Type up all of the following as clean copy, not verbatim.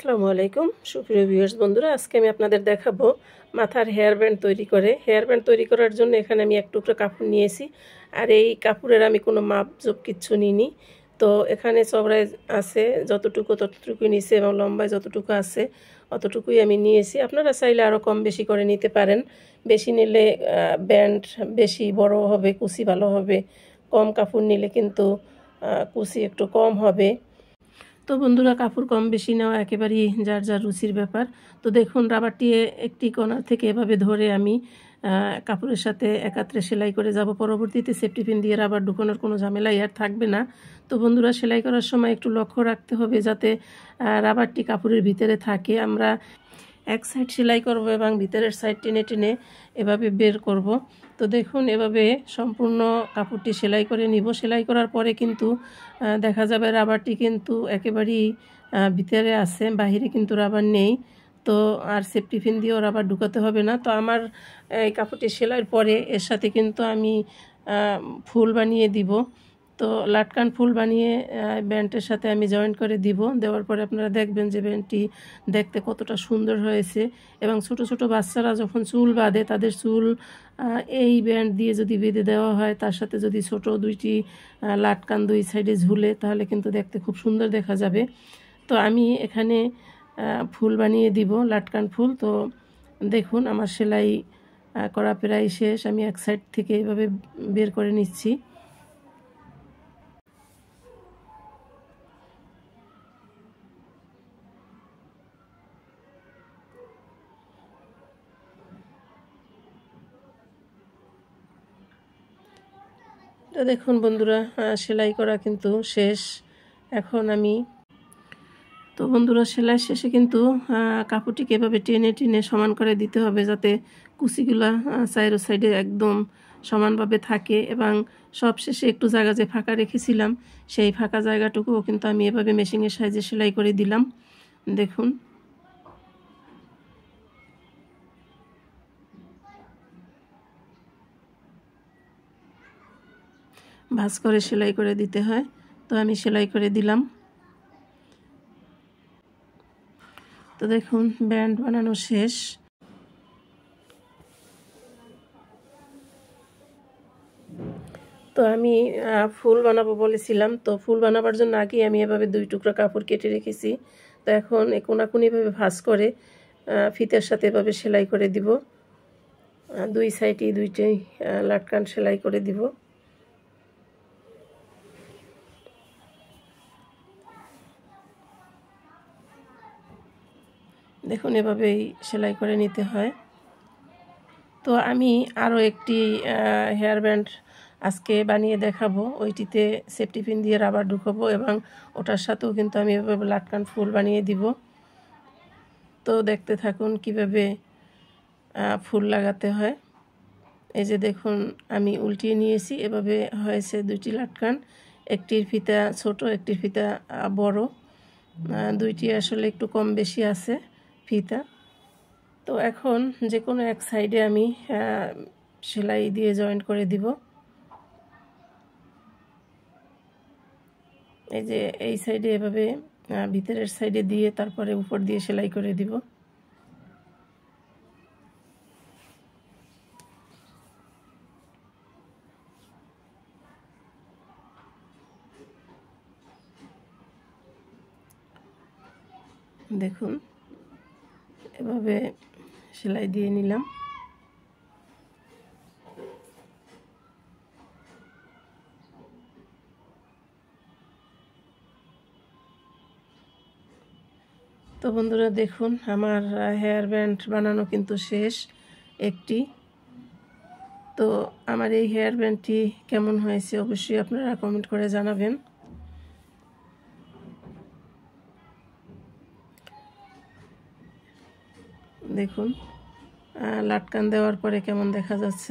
আসসালামু আলাইকুম সুপ্রিয় ভিউয়ার্স বন্ধুরা, আজকে আমি আপনাদের দেখাবো মাথার হেয়ার ব্যান্ড তৈরি করে। হেয়ার ব্যান্ড তৈরি করার জন্য এখানে আমি এক টুকরো কাপড় নিয়েছি, আর এই কাপড়ের আমি কোনো মাপজোপ কিচ্ছু নিইনি। তো এখানে চওড়ায় আছে যতটুকু ততটুকুই নিয়েছি এবং লম্বায় যতটুকু আছে অতটুকুই আমি নিয়েছি। আপনারা চাইলে আরও কম বেশি করে নিতে পারেন। বেশি নিলে ব্যান্ড বেশি বড় হবে, কুচি ভালো হবে। কম কাপড় নিলে কিন্তু কুচি একটু কম হবে। তো বন্ধুরা, কাপড় কম বেশি নেওয়া একেবারেই যার যার রুচির ব্যাপার। তো দেখুন, রাবারটি একটি কোণা থেকে এভাবে ধরে আমি কাপড়ের সাথে একাত্রে সেলাই করে যাব। পরবর্তীতে সেফটি পিন দিয়ে রাবার ঢুকানোর কোনো ঝামেলাই আর থাকবে না। তো বন্ধুরা, সেলাই করার সময় একটু লক্ষ্য রাখতে হবে যাতে রাবারটি কাপড়ের ভিতরে থাকে। আমরা এক সাইড সেলাই করব এবং ভিতরের সাইড টেনে টেনে এভাবে বের করব। তো দেখুন, এভাবে সম্পূর্ণ কাপড়টি সেলাই করে নিব। সেলাই করার পরে কিন্তু দেখা যাবে রাবারটি কিন্তু একেবারেই ভিতরে আছে, বাহিরে কিন্তু রাবার নেই। তো আর সেফটি পিন দিয়েও রাবার ঢুকাতে হবে না। তো আমার এই কাপড়টি সেলাইয়ের পরে এর সাথে কিন্তু আমি ফুল বানিয়ে দিব। তো লাটকান ফুল বানিয়ে ব্যান্ডের সাথে আমি জয়েন্ট করে দিব। দেওয়ার পরে আপনারা দেখবেন যে ব্যান্ডটি দেখতে কতটা সুন্দর হয়েছে। এবং ছোট ছোট বাচ্চারা যখন চুল বাঁধে, তাদের চুল এই ব্যান্ড দিয়ে যদি বেঁধে দেওয়া হয়, তার সাথে যদি ছোট দুইটি লাটকান দুই সাইডে ঝুলে, তাহলে কিন্তু দেখতে খুব সুন্দর দেখা যাবে। তো আমি এখানে ফুল বানিয়ে দিব, লাটকান ফুল। তো দেখুন, আমার সেলাই করা প্রায় শেষ। আমি এক সাইড থেকে এভাবে বের করে নিচ্ছি। তো দেখুন বন্ধুরা, সেলাই করা কিন্তু শেষ। এখন আমি সেলাই শেষে কিন্তু কাপড়টিকে এভাবে টেনে টেনে সমান করে দিতে হবে, যাতে কুচিগুলা চাইরো সাইডে একদম সমানভাবে থাকে। এবং সব শেষে একটু জায়গা যে ফাঁকা রেখেছিলাম, সেই ফাঁকা জায়গাটুকুও কিন্তু আমি এভাবে মেশিনের সাহায্যে সেলাই করে দিলাম। দেখুন, ভাঁজ করে সেলাই করে দিতে হয়। তো আমি সেলাই করে দিলাম। তো দেখুন, ব্যান্ড বানানো শেষ। তো আমি ফুল বানাবো বলেছিলাম। তো ফুল বানাবার জন্য আগে আমি এভাবে দুই টুকরো কাপড় কেটে রেখেছি। তো এখন কোনাকুনিভাবে ভাঁজ করে ফিতার সাথে এভাবে সেলাই করে দিব। দুই সাইডে দুইটাই লাটকান সেলাই করে দিব। দেখুন, এভাবেই সেলাই করে নিতে হয়। তো আমি আরও একটি হেয়ার ব্যান্ড আজকে বানিয়ে দেখাবো। ওইটিতে সেফটি পিন দিয়ে রাবার ঢুকাবো এবং ওটার সাথেও কিন্তু আমি এভাবে লাটকান ফুল বানিয়ে দিব। তো দেখতে থাকুন কিভাবে ফুল লাগাতে হয়। এই যে দেখুন, আমি উল্টিয়ে নিয়েছি, এভাবে হয়েছে দুইটি লাটকান। একটির ফিতা ছোট, একটির ফিতা বড়। দুইটি আসলে একটু কম বেশি আছে ফিতা। তো এখন যে কোনো এক সাইডে আমি সেলাই দিয়ে জয়েন্ট করে দিব। এই যে এই সাইডে এভাবে ভিতরের সাইডে দিয়ে তারপরে উপর দিয়ে সেলাই করে দিব। দেখুন, এভাবে সেলাই দিয়ে নিলাম। তো বন্ধুরা, দেখুন আমার হেয়ার ব্যান্ড বানানো কিন্তু শেষ একটি। তো আমার এই হেয়ার ব্যান্ডটি কেমন হয়েছে অবশ্যই আপনারা কমেন্ট করে জানাবেন। দেখুন, লাটকান দেওয়ার পরে কেমন দেখা যাচ্ছে।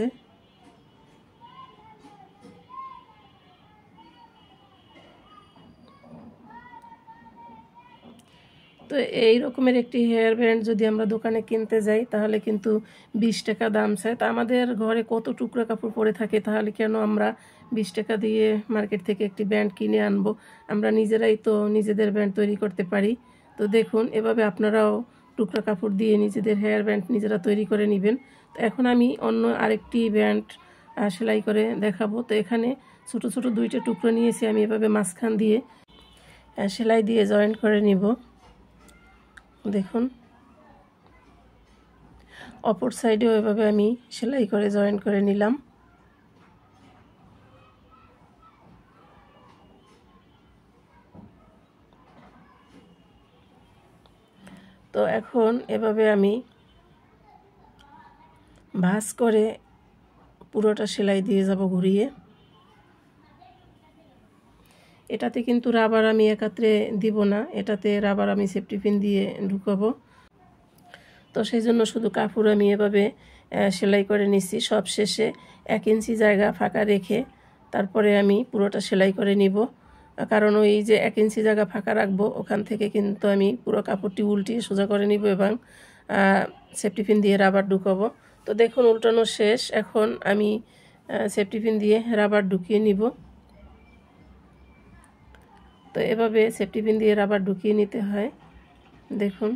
তো এই রকমের একটি হেয়ার ব্যান্ড যদি আমরা দোকানে কিনতে যাই, তাহলে কিন্তু 20 টাকা দাম চায়। তা আমাদের ঘরে কত টুকরো কাপড় পরে থাকে, তাহলে কেন আমরা 20 টাকা দিয়ে মার্কেট থেকে একটি ব্যান্ড কিনে আনবো? আমরা নিজেরাই তো নিজেদের ব্যান্ড তৈরি করতে পারি। তো দেখুন এভাবে আপনারাও টুকরা কাপড় দিয়ে নিজেদের হেয়ার ব্যান্ড নিজেরা তৈরি করে নেবেন। তো এখন আমি অন্য আরেকটি ব্যান্ড সেলাই করে দেখাবো। তো এখানে ছোট ছোট দুইটা টুকরো নিয়েছি, আমি এভাবে মাঝখান দিয়ে সেলাই দিয়ে জয়েন্ট করে নিব। দেখুন অপর সাইডেও এভাবে আমি সেলাই করে জয়েন করে নিলাম। তো এখন এভাবে আমি ভাঁজ করে পুরোটা সেলাই দিয়ে যাব ঘুরিয়ে। এটাতে কিন্তু রাবার আমি একাত্রে দিব না, এটাতে রাবার আমি সেফটি পিন দিয়ে ঢুকাবো। তো সেই জন্য শুধু কাপড় আমি এভাবে সেলাই করে নিচ্ছি। সব শেষে 1 ইঞ্চি জায়গা ফাঁকা রেখে তারপরে আমি পুরোটা সেলাই করে নিব, কারণ ওই যে 1 ইঞ্চি জায়গা ফাঁকা রাখবো ওখান থেকে কিন্তু আমি পুরো কাপড়টি উল্টিয়ে সোজা করে নিব এবং সেফটি পিন দিয়ে রাবার ঢুকাবো। তো দেখুন উল্টানো শেষ, এখন আমি সেফটি পিন দিয়ে রাবার ঢুকিয়ে নিব। তো এভাবে সেফটি পিন দিয়ে রাবার ঢুকিয়ে নিতে হয়। দেখুন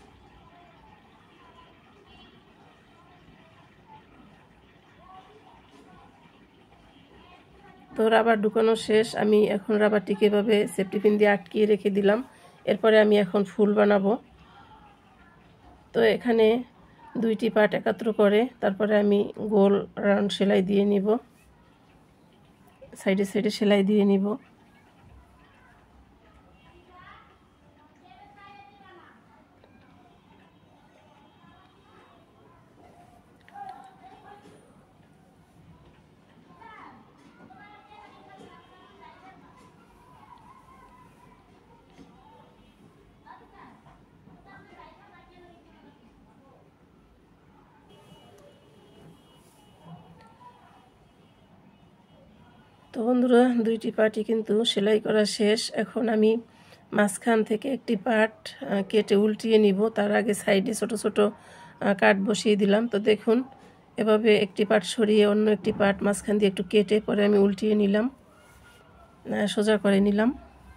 তো রাবার ঢুকানো শেষ, আমি এখন রাবারটিকে এভাবে সেফটি পিন দিয়ে আটকিয়ে রেখে দিলাম। এরপরে আমি এখন ফুল বানাবো। তো এখানে 2টি পার্ট একাত্র করে তারপরে আমি গোল রাউন্ড সেলাই দিয়ে নিব, সাইডে সাইডে সেলাই দিয়ে নিব। তো বন্ধুরা 2টি পার্টই কিন্তু সেলাই করা শেষ। এখন আমি মাঝখান থেকে একটি পার্ট কেটে উল্টিয়ে নিব। তার আগে সাইডে ছোট ছোট কাট বসিয়ে দিলাম। তো দেখুন এভাবে একটি পার্ট সরিয়ে অন্য একটি পার্ট মাঝখান দিয়ে একটু কেটে পরে আমি উল্টিয়ে নিলাম, সোজা করে নিলাম।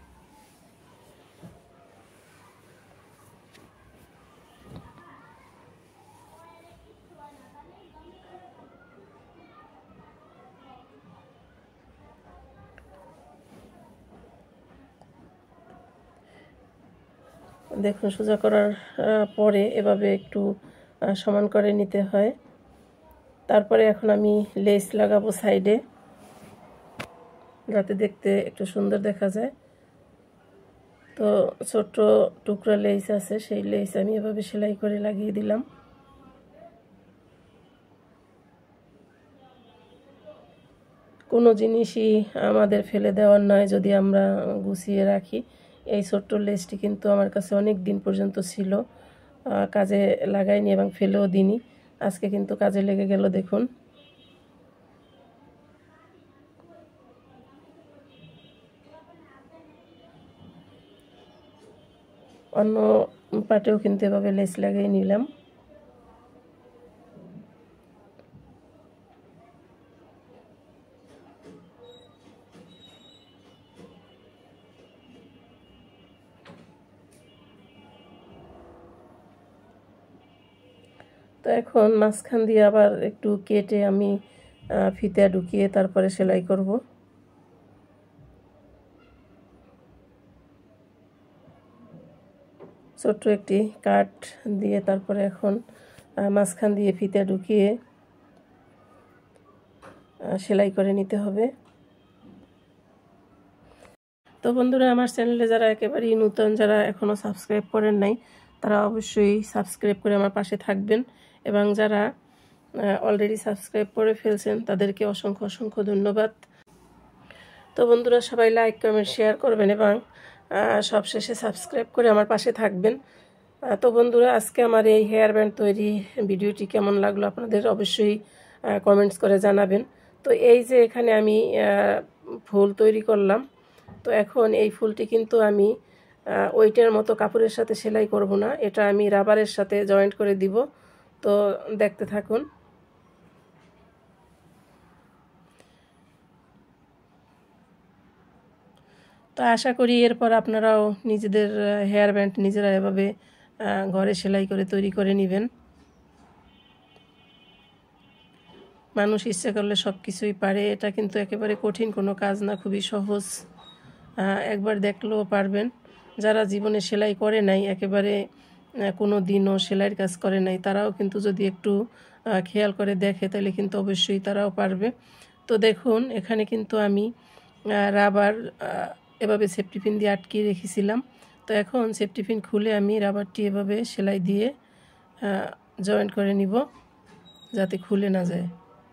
দেখুন সোজা করার পরে এভাবে একটু সমান করে নিতে হয়। তারপরে এখন আমি লেস লাগাবো সাইডে, যাতে দেখতে একটু সুন্দর দেখা যায়। তো ছোট্ট টুকরা লেস আছে, সেই লেস আমি এভাবে সেলাই করে লাগিয়ে দিলাম। কোনো জিনিসই আমাদের ফেলে দেওয়ার নয় যদি আমরা গুছিয়ে রাখি। এই ছোট্ট লেসটি কিন্তু আমার কাছে অনেক দিন পর্যন্ত ছিল, কাজে লাগাইনি এবং ফেলেও দিইনি। আজকে কিন্তু কাজে লেগে গেল। দেখুন অন্য পাটেও কিন্তু এভাবে লেস লাগিয়ে নিলাম। তো এখন মাঝখান দিয়ে আবার একটু কেটে আমি ফিতা ঢুকিয়ে তারপরে সেলাই করব। ছোট্ট একটি কাট দিয়ে তারপরে এখন মাঝখান দিয়ে ফিতা ঢুকিয়ে সেলাই করে নিতে হবে। তো বন্ধুরা আমার চ্যানেলে যারা একেবারেই নতুন, যারা এখনও সাবস্ক্রাইব করেন নাই, তারা অবশ্যই সাবস্ক্রাইব করে আমার পাশে থাকবেন, এবং যারা অলরেডি সাবস্ক্রাইব করে ফেলছেন তাদেরকে অসংখ্য অসংখ্য ধন্যবাদ। তো বন্ধুরা সবাই লাইক কমেন্ট শেয়ার করবেন এবং সবশেষে সাবস্ক্রাইব করে আমার পাশে থাকবেন। তো বন্ধুরা আজকে আমার এই হেয়ার ব্যান্ড তৈরি ভিডিওটি কেমন লাগলো আপনাদের অবশ্যই কমেন্টস করে জানাবেন। তো এই যে এখানে আমি ফুল তৈরি করলাম, তো এখন এই ফুলটি কিন্তু আমি ওইটার মতো কাপড়ের সাথে সেলাই করব না, এটা আমি রাবারের সাথে জয়েন্ট করে দিব। তো দেখতে থাকুন। তো আশা করি এরপর আপনারাও নিজেদের হেয়ার ব্যান্ড নিজেরা এভাবে ঘরে সেলাই করে তৈরি করে নেবেন। মানুষ ইচ্ছে করলে সব কিছুই পারে, এটা কিন্তু একেবারে কঠিন কোনো কাজ না, খুবই সহজ। একবার দেখলেও পারবেন। যারা জীবনে সেলাই করে নাই, একেবারে কোনো দিনও সেলাইয়ের কাজ করে নাই, তারাও কিন্তু যদি একটু খেয়াল করে দেখে তাহলে কিন্তু অবশ্যই তারাও পারবে। তো দেখুন এখানে কিন্তু আমি রাবার এভাবে সেফটি পিন দিয়ে আটকিয়ে রেখেছিলাম। তো এখন সেফটি পিন খুলে আমি রাবারটি এভাবে সেলাই দিয়ে জয়েন্ট করে নিব যাতে খুলে না যায়।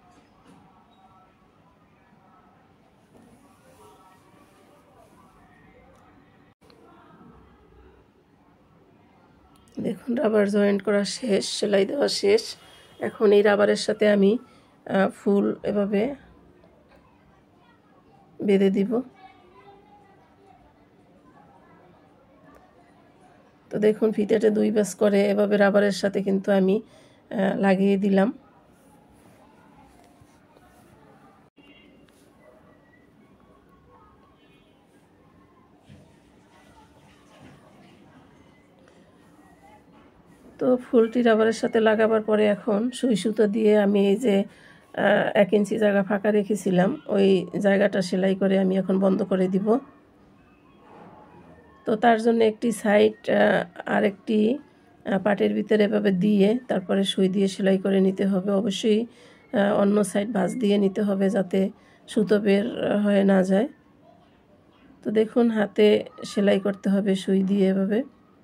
দেখুন রাবার জয়েন্ট করা শেষ, সেলাই দেওয়া শেষ। এখন এই রাবারের সাথে আমি ফুল এভাবে বেঁধে দিব। তো দেখুন ফিতেটা 2 ভাঁজ করে এভাবে রাবারের সাথে কিন্তু আমি লাগিয়ে দিলাম। তো ফুলটি রাবারের সাথে লাগাবার পরে এখন সুই সুতো দিয়ে আমি এই যে 1 ইঞ্চি জায়গা ফাঁকা রেখেছিলাম ওই জায়গাটা সেলাই করে আমি এখন বন্ধ করে দিব। তো তার জন্য একটি সাইড আর একটি পাটের ভিতরে এভাবে দিয়ে তারপরে সুই দিয়ে সেলাই করে নিতে হবে। অবশ্যই অন্য সাইড ভাঁজ দিয়ে নিতে হবে যাতে সুতো বের হয়ে না যায়। তো দেখুন হাতে সেলাই করতে হবে সুই দিয়ে এভাবে।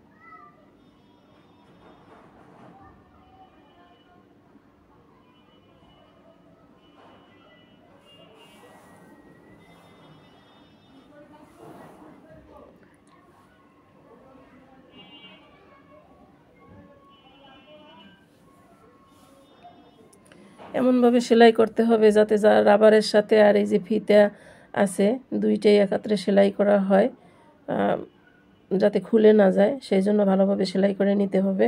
এমনভাবে সেলাই করতে হবে যাতে যা রাবারের সাথে আর এই যে ফিতা আছে দুইটাই একত্রে সেলাই করা হয়, যাতে খুলে না যায়, সেই জন্য ভালোভাবে সেলাই করে নিতে হবে।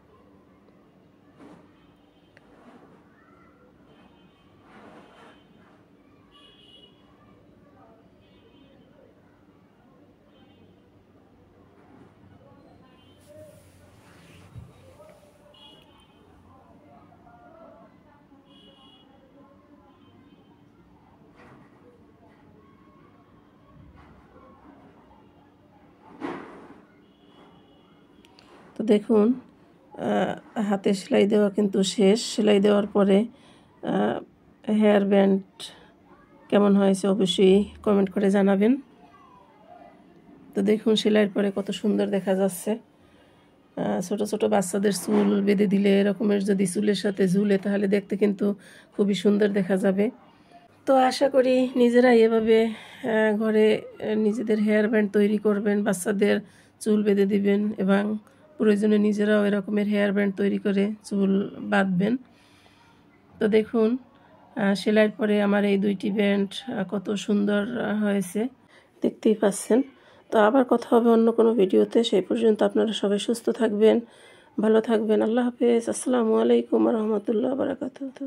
তো দেখুন হাতে সেলাই দেওয়া কিন্তু শেষ। সেলাই দেওয়ার পরে হেয়ার ব্যান্ড কেমন হয়েছে অবশ্যই কমেন্ট করে জানাবেন। তো দেখুন সেলাইয়ের পরে কত সুন্দর দেখা যাচ্ছে। ছোট ছোট বাচ্চাদের চুল বেঁধে দিলে এরকমের যদি চুলের সাথে ঝুলে তাহলে দেখতে কিন্তু খুবই সুন্দর দেখা যাবে। তো আশা করি নিজেরাই এভাবে ঘরে নিজেদের হেয়ার ব্যান্ড তৈরি করবেন, বাচ্চাদের চুল বেঁধে দিবেন এবং প্রয়োজনে নিজেরাও এরকমের হেয়ার ব্যান্ড তৈরি করে চুল বাঁধবেন। তো দেখুন সেলাইয়ের পরে আমার এই 2টি ব্যান্ড কত সুন্দর হয়েছে, দেখতেই পাচ্ছেন। তো আবার কথা হবে অন্য কোনো ভিডিওতে। সেই পর্যন্ত আপনারা সবাই সুস্থ থাকবেন, ভালো থাকবেন। আল্লাহ হাফেজ। আসসালামু আলাইকুম ওয়া রাহমাতুল্লাহি ওয়া বারাকাতুহু।